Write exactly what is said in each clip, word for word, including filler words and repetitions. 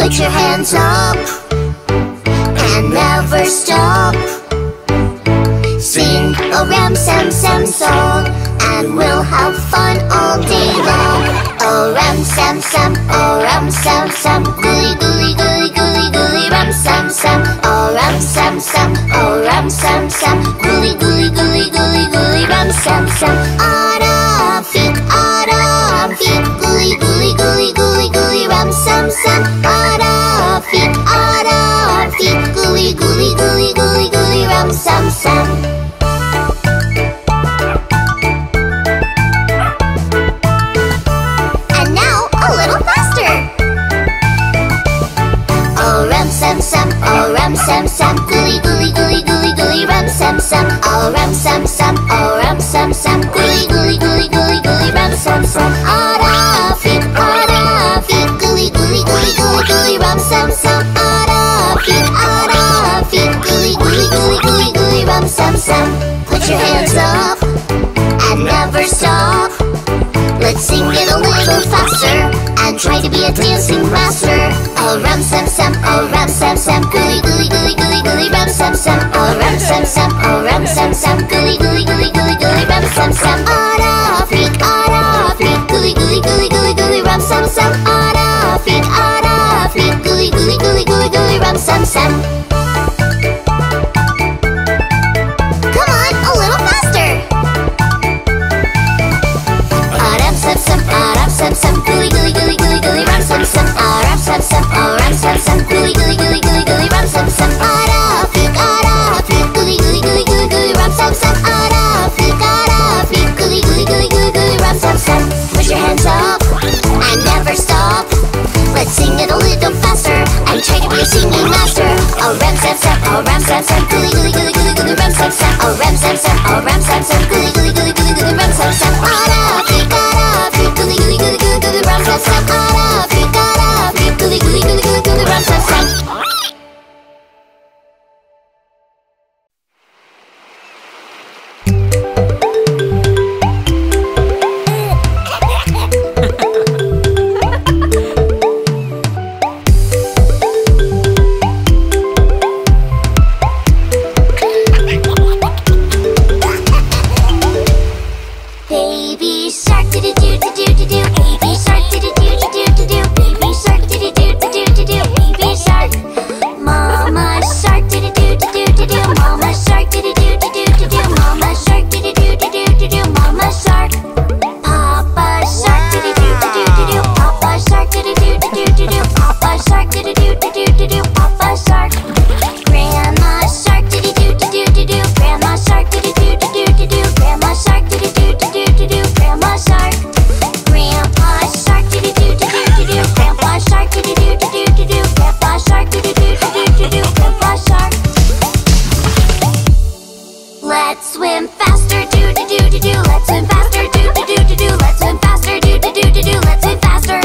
Put your hands up and never stop. Sing a ram-sam-sam song and we'll have fun all day long. Oh ram-sam-sam, oh ram-sam-sam, guli guli guli guli guli ram-sam-sam. Oh ram-sam-sam, oh ram-sam-sam, guli guli guli guli guli ram-sam-sam. Rafiq, rafiq, guli guli guli guli guli ram-sam-sam. Rafiq, rafiq, guli guli guli guli guli ram-sam-sam. And now a little faster. Oh ram-sam-sam, oh ram-sam-sam, guli guli guli guli guli ram-sam-sam. Oh ram-sam-sam, oh ram-sam-sam, guli guli guli guli guli ram-sam-sam. Rafiq, rafiq, guli guli guli guli guli ram-sam-sam. Rafiq, rafiq, guli guli guli guli guli ram-sam-sam. Put your hands up and never stop. Let's sing it a little faster and try to be a dancing master. Oh ram-sam-sam, oh ram-sam-sam, guli guli guli guli guli ram-sam-sam. Oh ram-sam-sam, oh ram-sam-sam, guli guli guli guli guli ram-sam-sam. Rafiq, rafiq, guli guli guli guli guli ram-sam-sam. Rafiq, rafiq, guli guli guli guli guli ram-sam-sam. Come on, a little faster. Aram-sam-sam, aram-sam-sam, guli guli guli guli guli ram-sam-sam. Aram-sam-sam, oh ram-sam-sam, guli guli guli guli guli ram-sam-sam. Rafiq, rafiq, guli guli guli guli guli ram-sam-sam. Rafiq, rafiq, guli guli guli guli guli ram-sam-sam. Put your hands up and never stop. Let's sing it a little faster and try to be a singing master. Oh ram-sam-sam, oh ram-sam-sam, guli guli guli guli guli ram-sam-sam. Oh ram-sam-sam, oh ram-sam-sam, guli guli guli guli guli ram-sam-sam. Rafiq, rafiq, guli guli guli guli guli ram-sam-sam. Rafiq, rafiq, guli guli guli guli guli ram-sam-sam. Baby shark, do do do do do do do. Baby shark, do do do do do do do. Baby shark, do do do do do do do. Baby shark. Mama shark, do do do do do do do. Mama shark, do do do do do do do. Mama shark, do do do do do do do. Mama shark. Papa shark, do do do do do do do. Papa shark, do do do do do do do. Papa shark, do do do do do do do. Papa shark. Grandma shark, do do do do do do do. Grandma shark, do do do do do do do. Grandma shark, do do do do do do do. Grandma shark. Grandpa shark, do do do do do do do. Grandpa shark, do do do do do do do. Grandpa shark, do do do do do do do. Grandpa shark. Let's swim faster, do do do do do. Let's swim faster, do do do do do. Let's swim faster, do do do do do. Let's swim faster.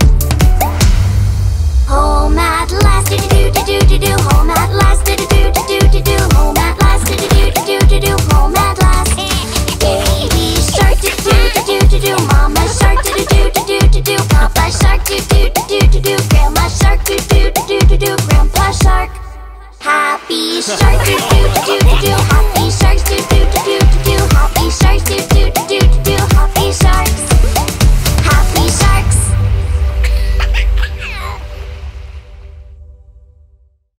Home at last, do do do do do do. Home at last, do do do do do do. Home at last, do do do do do do. Home at last. Baby shark, do do do do do. Mama shark, do do do do do do. Papa shark, do do do do do. Grandma shark, do do do do do. Grandpa shark. Happy shark, do do do do do. Happy sharks, do do